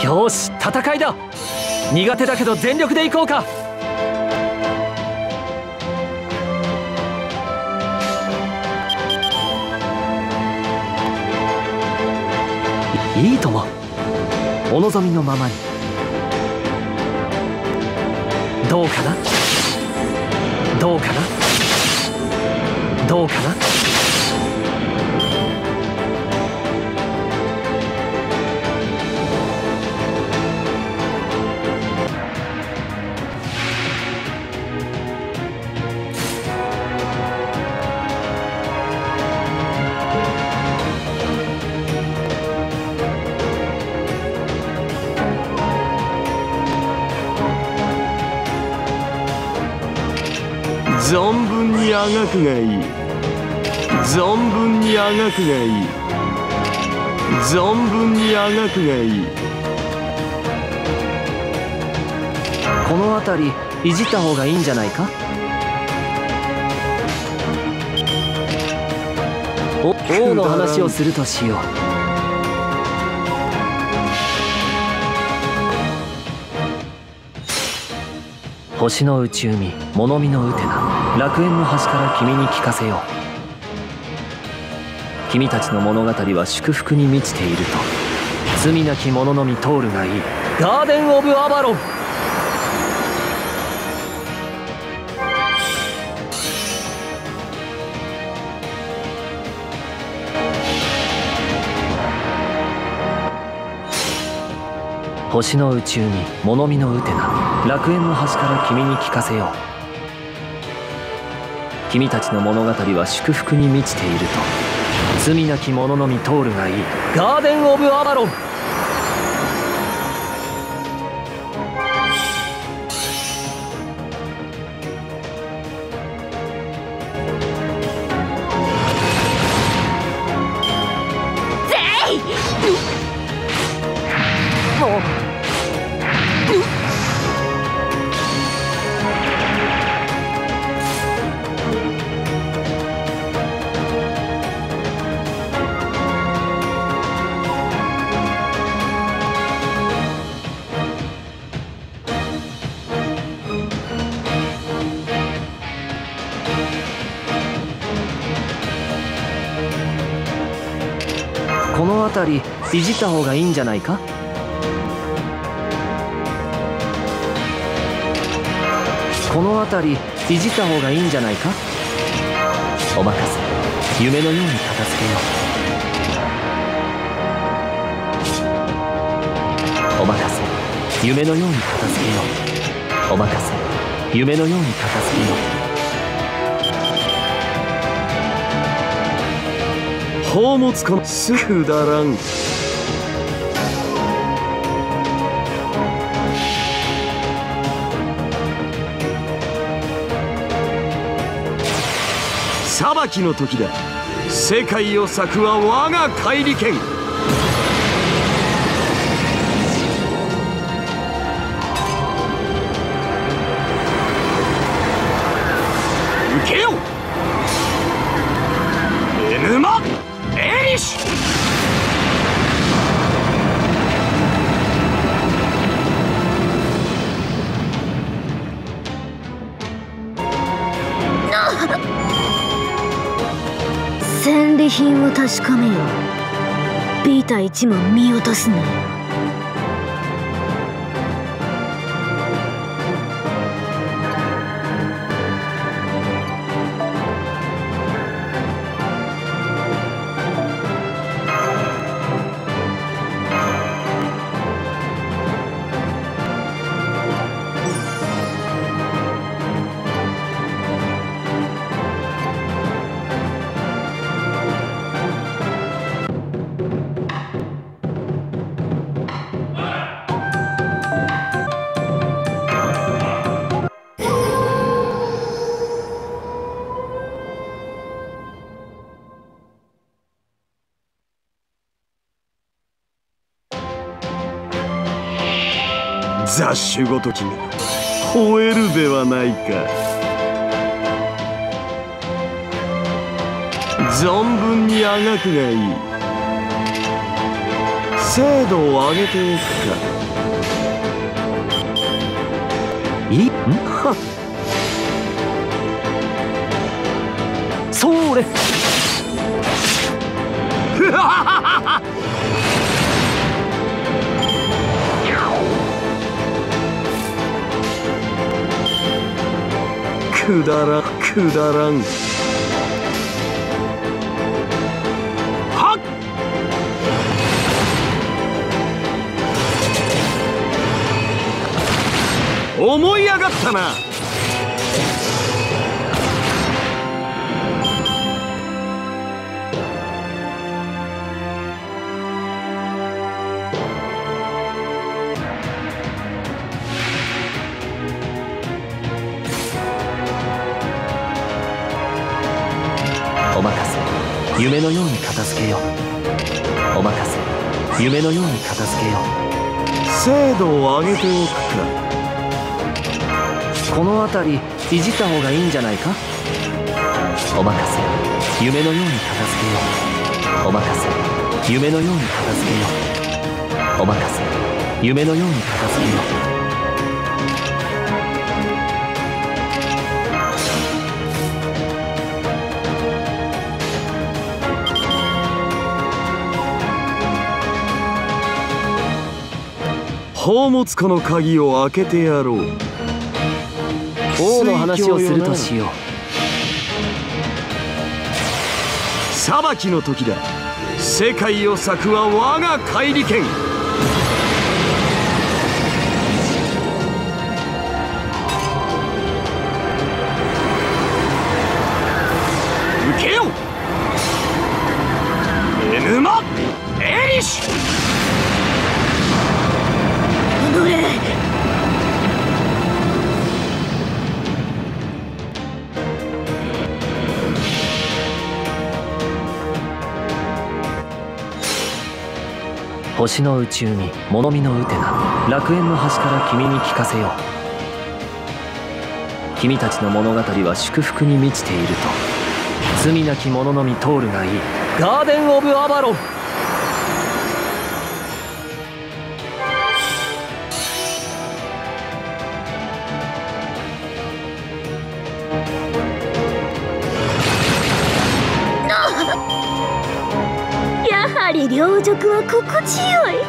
よし、戦いだ。苦手だけど全力でいこうか。いいとも、お望みのままに。どうかな、どうかな、どうかな。 存分にあがくがいい。存分にあがくがいい。存分にあがくがいい。 この辺りいじった方がいいんじゃないか。王の話をするとしよう。星の内海、物見のウテナ、楽園の端から君に聞かせよう。君たちの物語は祝福に満ちていると。罪なき者のみ通るがいい。ガーデン・オブ・アバロン。星の内海、物見のウテナ、楽園の端から君に聞かせよう。君たちの物語は祝福に満ちていると。罪なき者のみ通るがいい。ガーデン・オブ・アバロン。この辺りいじった方がいいんじゃないか。この辺りいじった方がいいんじゃないか。お任せ。夢のように片付けよう。お任せ。夢のように片付けよう。お任せ。夢のように片付けよう。 宝物かな。すくだらん。裁きの時だ。世界を裂くは我が怪力剣。受けよエヌマエリシュ。 戦利品を確かめよう。ビータ1問見落とすな。雑種ごときが吠えるではないか。存分にあがくがいい。 精度を上げておくか。 いいんはそれくだらんくだらん。はっ思い上がったな。 お任せ、夢のように片付けよう。お任せ、夢のように片付けよう。 精度を上げておくか。 この辺りいじった方がいいんじゃないか。お任せ、夢のように片付けよう。お任せ、夢のように片付けよう。お任せ、夢のように片付けよう。 宝物庫の鍵を開けてやろう。 王の話をするとしよう。 裁きの時だ。世界を裂くは我が怪力剣。受けよエヌマ・エリッシュ。 どれ星の宇宙に物見のウテナ、楽園の端から君に聞かせよう。君たちの物語は祝福に満ちていると。罪なき者のみ通るがいい。ガーデン・オブ・アバロン。 やはり両辱は心地よい。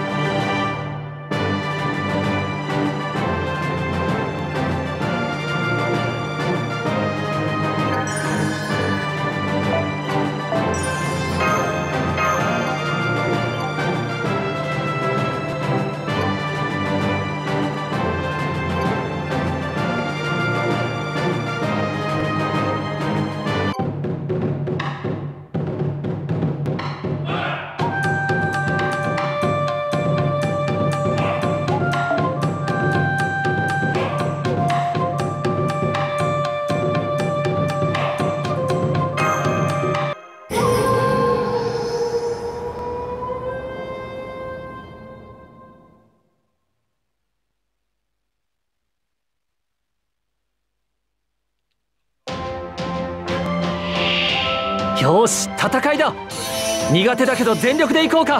よし、戦いだ。苦手だけど全力でいこうか。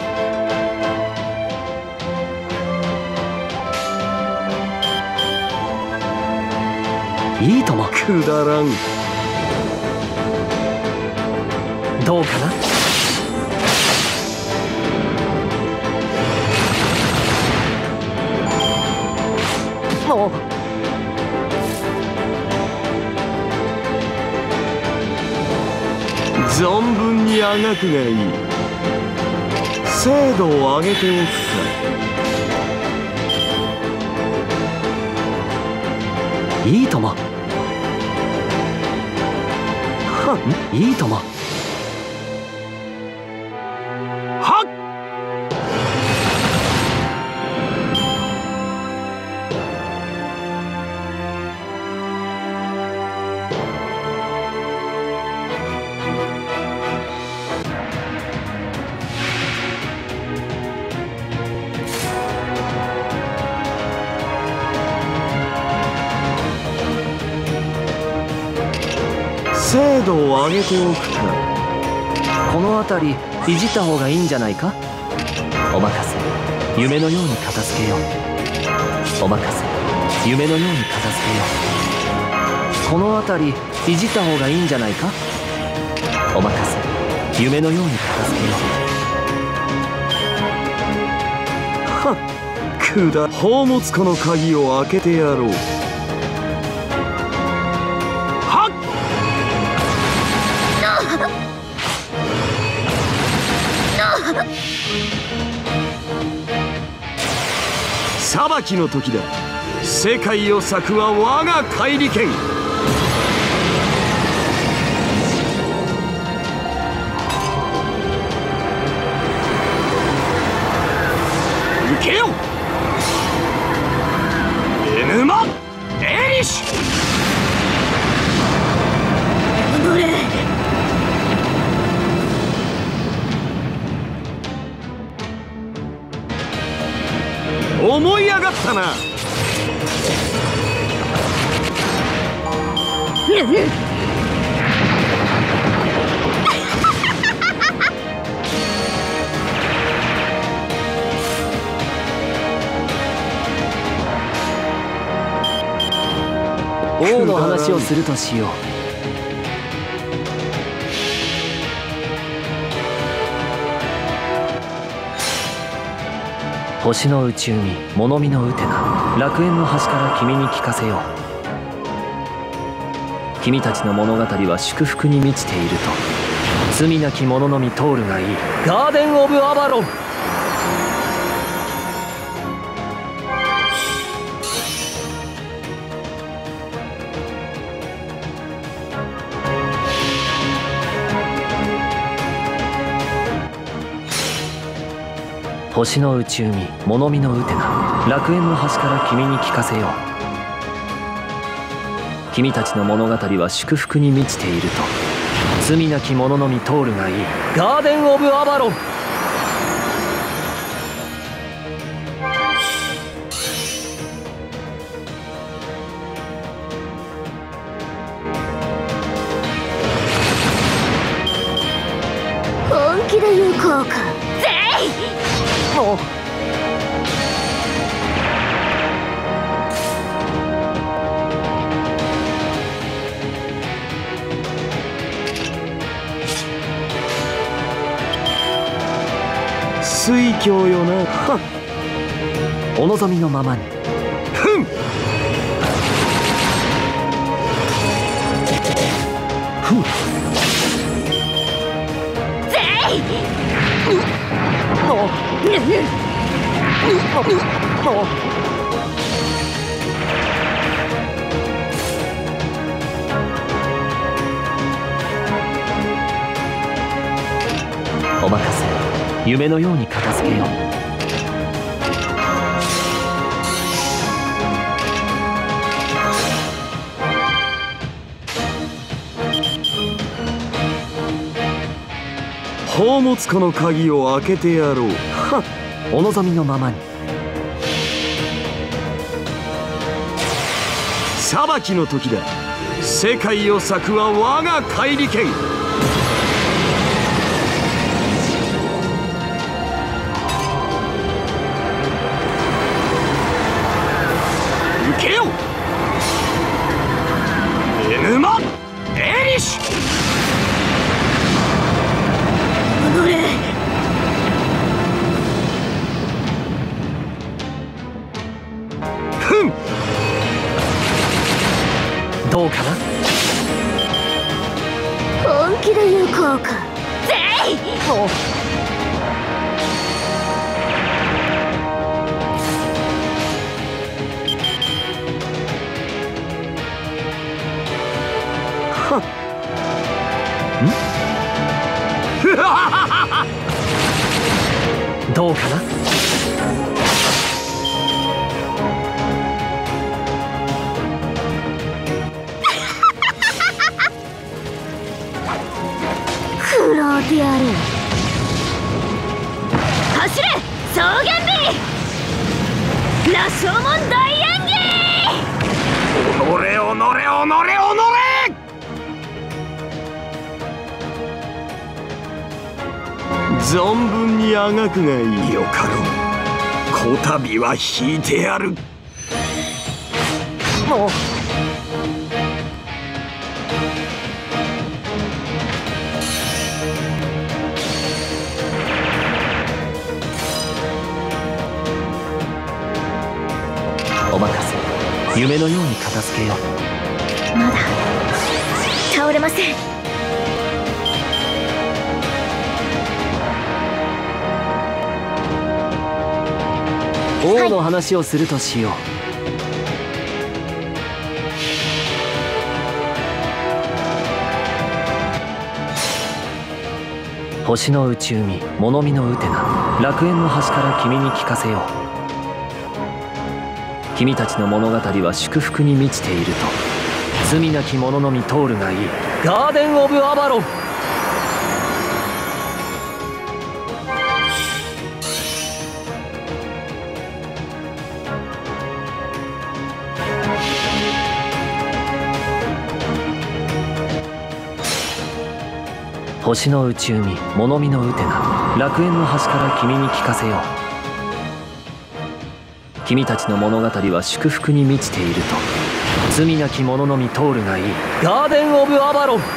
いいとも。 くだらん。 どうかな。もう存分にあがくがいい。精度を上げておくか。 いいとも。いいとも。 はっ精度を上げておくか。 この辺りいじった方がいいんじゃないか。 お任せ。夢のように片付けよう。お任せ。夢のように片付けよう。この辺りいじった方がいいんじゃないか。お任せ。夢のように片付けよはっ、くだ。宝物庫の鍵を開けてやろう。はっ、裁きの時だ。世界を裂くは我が怪力剣。受けよ、エヌマ・エリッシュ。 頑張れ。 思い上がったな。 王の話をするとしよう。星の内海、物見のウテナ、楽園の端から君に聞かせよう。君たちの物語は祝福に満ちていると。罪なき者のみ通るがいい。ガーデン・オブ・アバロン。星の内海、物見のウテナ、楽園の端から君に聞かせよう。君たちの物語は祝福に満ちていると。罪なき者のみ通るがいい。ガーデン・オブ・アバロン。 本気で行こうか。ぜい。 水郷よな。はっ、 お望みのままに。 ふん。ふん。 ぜい。 お任せ。夢のように片付けよう。 宝物庫の鍵を開けてやろう。はっ、 お望みのままに。 裁きの時だ。世界を裂くは我が怪力剣。受けよ、エヌマ・エリッシュ。 頑張れ。 ふん。 どうかな。 本気で行こうか。ぜい。 はっ、 どうかな。 食らうてやる。走れ草原美。羅生門大演技。 おのれおのれおのれおのれ。 存分にあがくがいい。よかろう、こたびは引いてやる。 もうお任せ。夢のように片付けよう。 まだ倒れません。 王の話をするとしよう。星の内海、物見のウテナ、楽園の端から君に聞かせよう。君たちの物語は祝福に満ちていると。罪なき者のみ通るがいい。ガーデン・オブ・アバロン。星の内海、物見のウテナ、楽園の端から君に聞かせよう。君たちの物語は祝福に満ちていると。罪なき者のみ通るがいい。ガーデン・オブ・アバロン。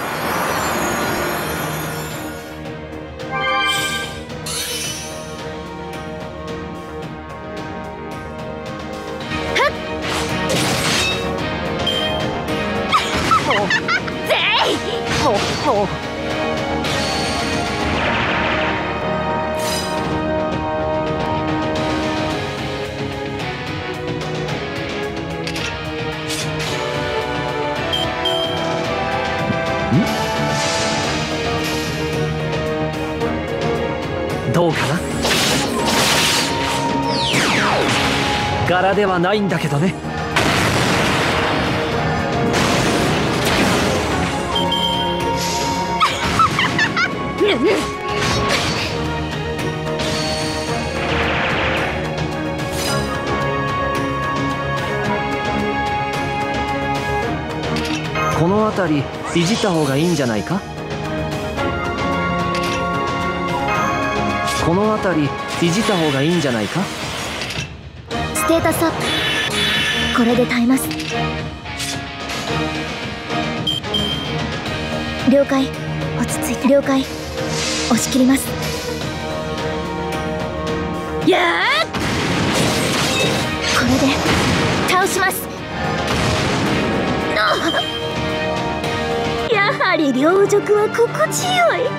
どうかな。柄ではないんだけどね。この辺りいじった方がいいんじゃないか。この辺りいじった方がいいんじゃないか。 ステータスアップ、これで耐えます。了解。落ち着いて。了解。押し切ります。やー、これで倒します。やはり両辱は心地よい。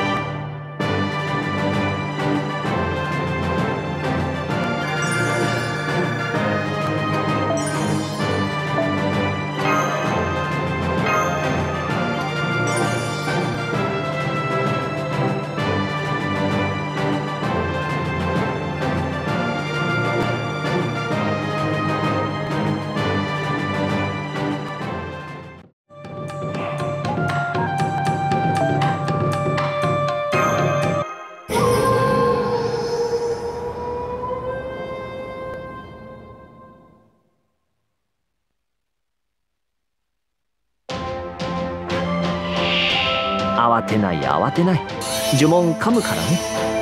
慌てない慌てない。呪文噛むからね。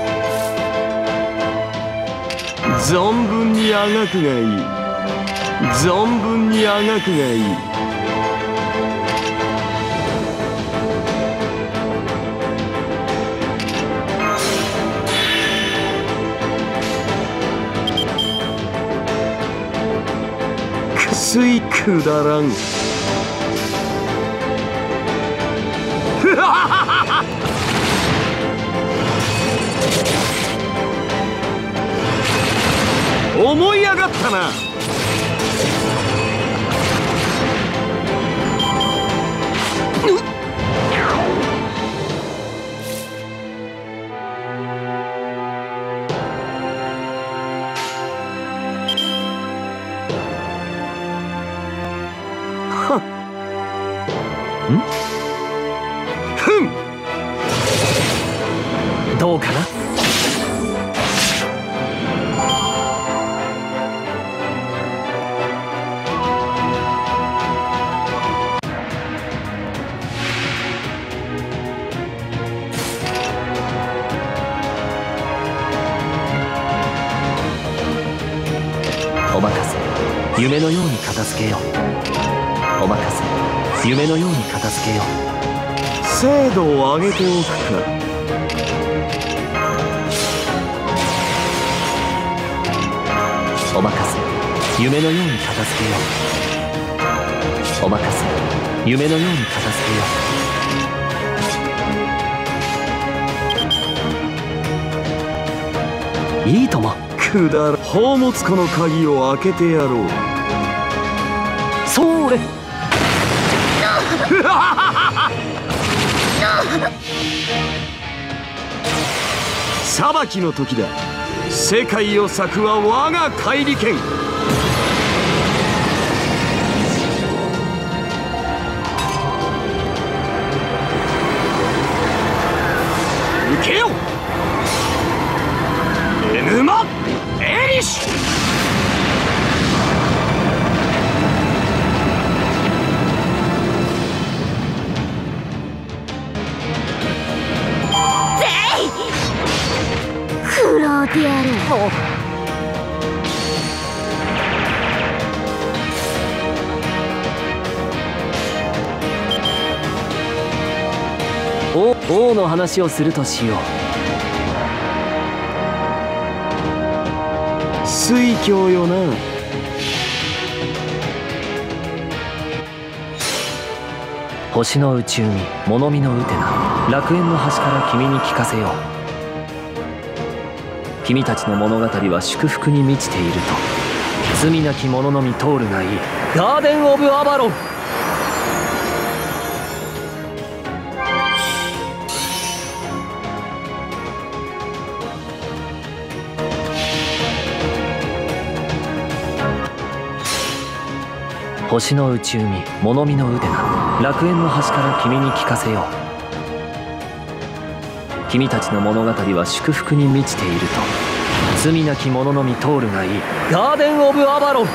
存分にあがくがいい。存分にあがくがいい。くすいくだらん。思い上がったな。 どうかな。 夢のように片付けよう。お任せ。夢のように片付けよう。 精度を上げておくか。 お任せ。夢のように片付けよう。お任せ。夢のように片付けよう。いいとも。 くだら宝物庫の鍵を開けてやろう。 それ。 裁きの時だ。世界を裂くは我が怪力剣。受けよエヌマ・エリッシュ。 食らうてやる。 王の話をするとしよう。 水郷よな。 星の内海物見のウテナ、楽園の端から君に聞かせよう。君たちの物語は祝福に満ちていると。罪なき者のみ通るがいい。ガーデン・オブ・アバロン。星の内海物見のウテナ、楽園の端から君に聞かせよう。君たちの物語は祝福に満ちていると。罪なき者のみ通るがいい。ガーデン・オブ・アバロン。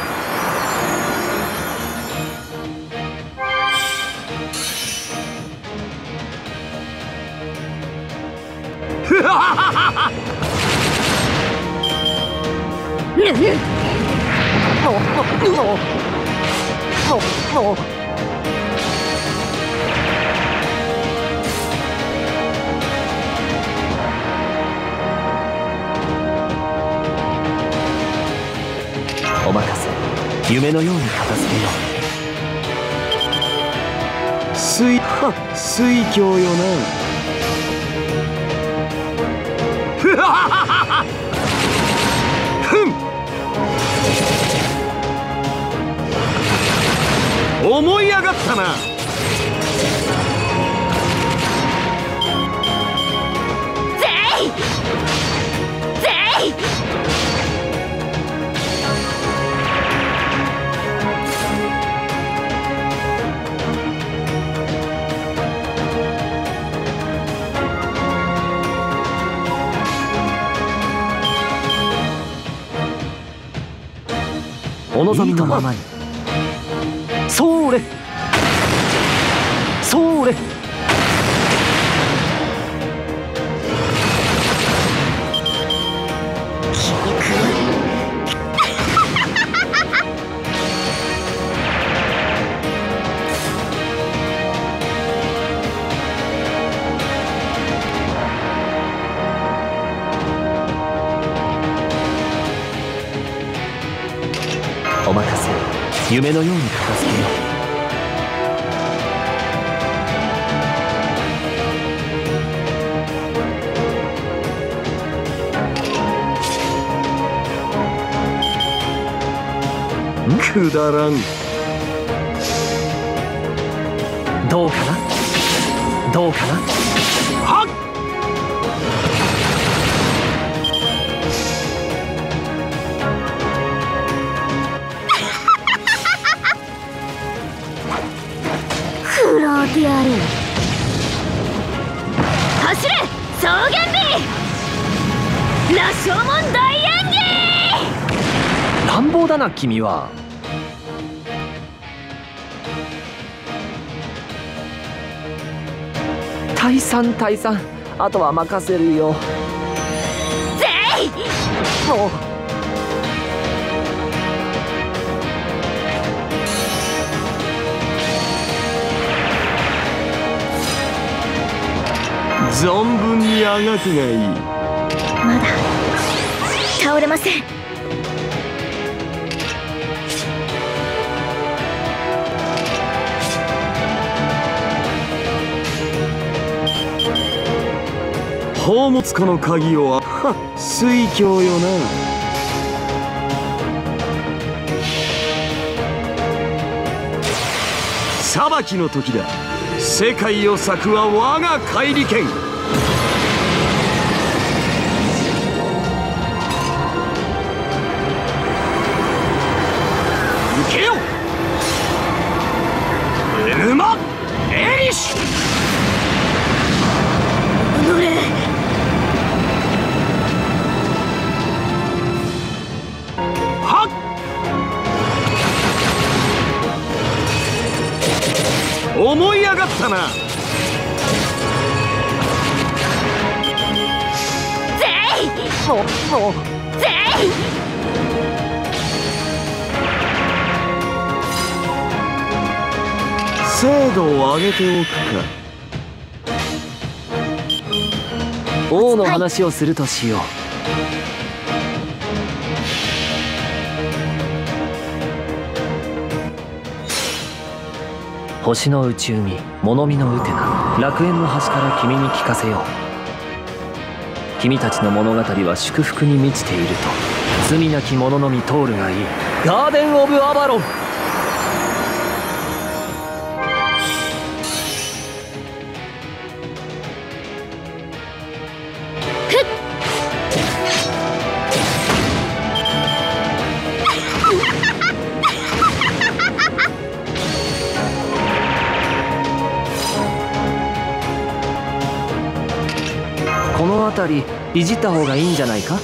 お任せ。夢のように片付けよう。 水郷よな。思い上がったな。 ぜいぜい。 お望みのままに。それそれ。お任せ。夢のように片付けよう。 くだらん。 どうかなどうかな。 はっ。 食らうてやる。走れ草原美。羅生門大演技。 乱暴だな君は。退散退散。あとは任せるよ。 ぜい。 存分にあがくがいい。 まだ倒れません。 宝物庫の鍵を水郷よな。裁きの時だ。世界を裂くは我が怪力剣。受けよエヌマ・エリシュ。思い上がったな。 ぜいぜい。 精度を上げておくか。 王の話をするとしよう。星の内海、物見のウテナ、楽園の端から君に聞かせよう。君たちの物語は祝福に満ちていると罪なき者のみ通るがいい。ガーデン・オブ・アバロン。この辺りいじった方がいいんじゃないか。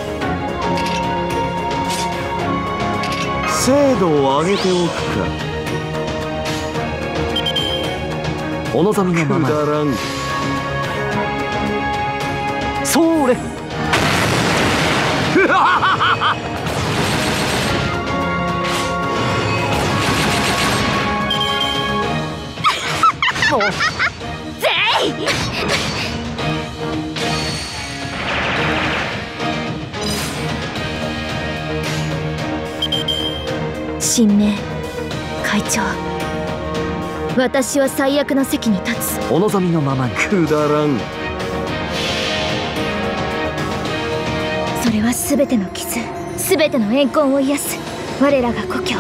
精度を上げておくか。 お望みのままくだらん。 それぜい。神明会長、私は最悪の席に立つ。 お望みのままに。 くだらん。 それは全ての傷、全ての怨恨を癒す我らが故郷。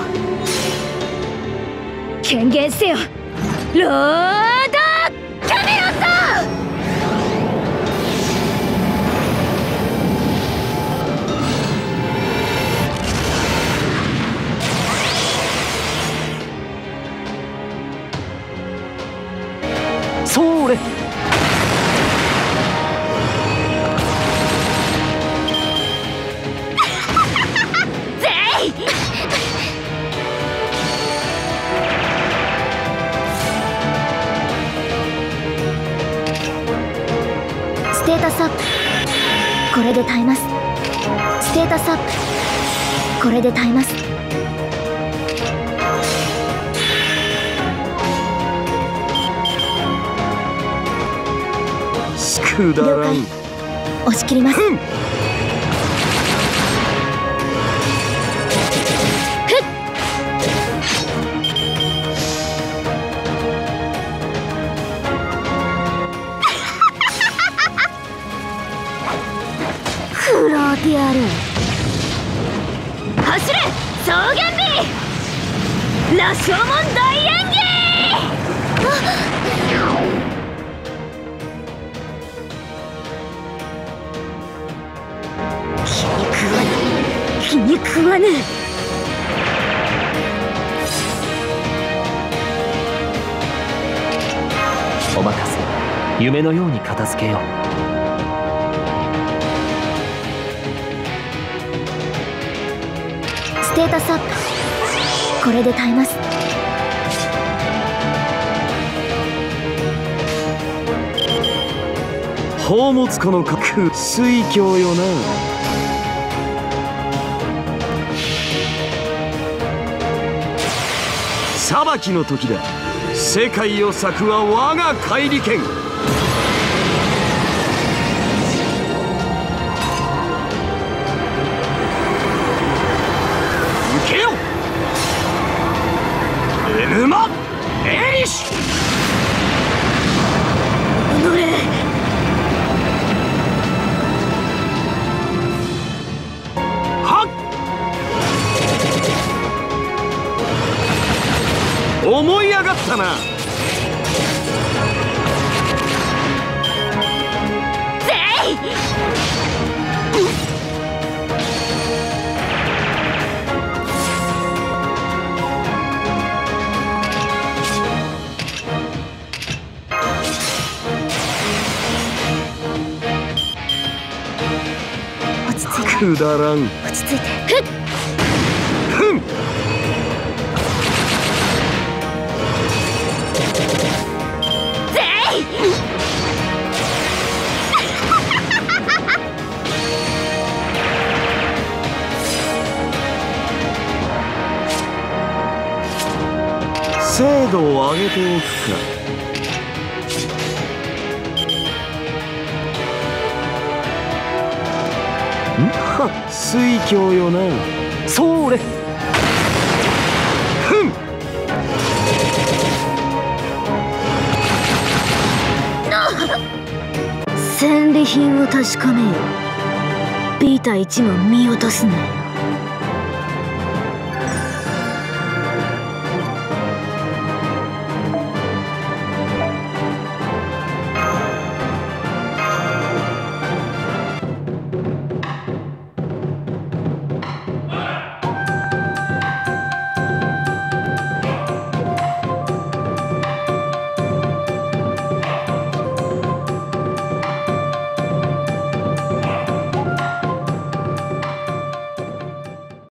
権限せよロード・キャメロット。 それステータスアップ。これで耐えます。ステータスアップ。これで耐えます。 くだらん。 押し切ります。食らうてやる。走れ草原美、羅生門大演技。気に食わぬ。 お任せ。夢のように片付けよう。 ステータスアップ。これで耐えます。 宝物庫の核水郷よな。裁きの時だ。世界を裂くは我が怪力剣。 ったな。 落ち着いてくだらん。 落ち着いて。 ふん。精度を上げておくか。はっ、水郷よな。 それ。 ふん。 戦利品を確かめよ。ビータ1も見落とすなよ。